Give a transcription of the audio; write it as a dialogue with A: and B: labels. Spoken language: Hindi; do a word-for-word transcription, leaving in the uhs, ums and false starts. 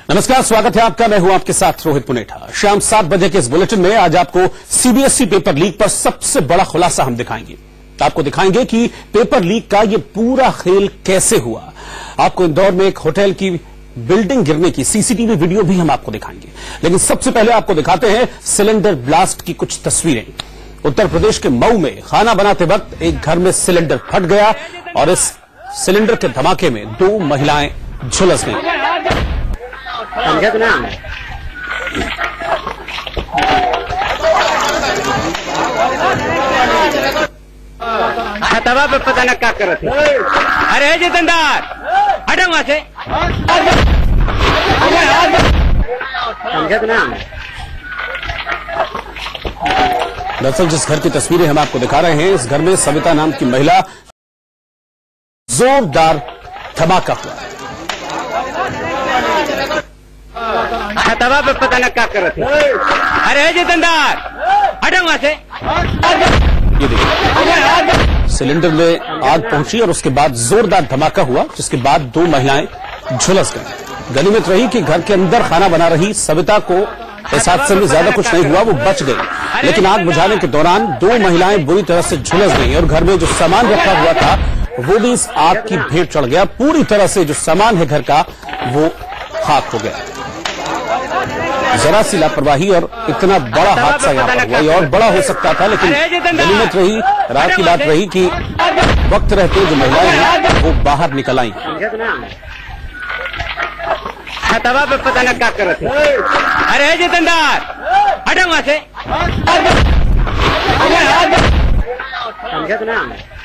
A: नमस्कार, स्वागत है आपका। मैं हूं आपके साथ रोहित पुनेठा। शाम सात बजे के इस बुलेटिन में आज आपको सीबीएसई पेपर लीक पर सबसे बड़ा खुलासा हम दिखाएंगे। आपको दिखाएंगे कि पेपर लीक का ये पूरा खेल कैसे हुआ। आपको इंदौर में एक होटल की बिल्डिंग गिरने की सीसीटीवी वीडियो भी हम आपको दिखाएंगे, लेकिन सबसे पहले आपको दिखाते हैं सिलेंडर ब्लास्ट की कुछ तस्वीरें। उत्तर प्रदेश के मऊ में खाना बनाते वक्त एक घर में सिलेंडर फट गया और इस सिलेंडर के धमाके में दो महिलाएं झुलस गईं।
B: ना तवा पे पता न क्या करत है। अरे जितेंद्र हटो वहां से। ना
A: दरअसल जिस घर की तस्वीरें हम आपको दिखा रहे हैं, इस घर में सविता नाम की महिला जोरदार धमाका हुआ।
B: तवा पे पता न क्या करत है। अरे जितेंद्र हटो वहां से।
A: ये देखिए, सिलेंडर में आग पहुंची और उसके बाद जोरदार धमाका हुआ, जिसके बाद दो महिलाएं झुलस गईं। गनीमत रही कि घर के अंदर खाना बना रही सविता को इस हादसे में ज्यादा कुछ नहीं हुआ, वो बच गई। लेकिन आग बुझाने के दौरान दो महिलाएं बुरी तरह से झुलस गईं और घर में जो सामान रखा हुआ था वो भी इस आग की भेंट चढ़ गया। पूरी तरह से जो सामान है घर का वो खाक हो गया। जरा सी लापरवाही और इतना बड़ा हादसा यहाँ पर हुआ। और बड़ा हो सकता था, लेकिन गनीमत रही, रात की बात रही कि वक्त रहते जो महिलाएं हैं वो बाहर निकल आई।
B: तवा पे पता न क्या करत है। अरे जितेंद्र हटो वहां से। ना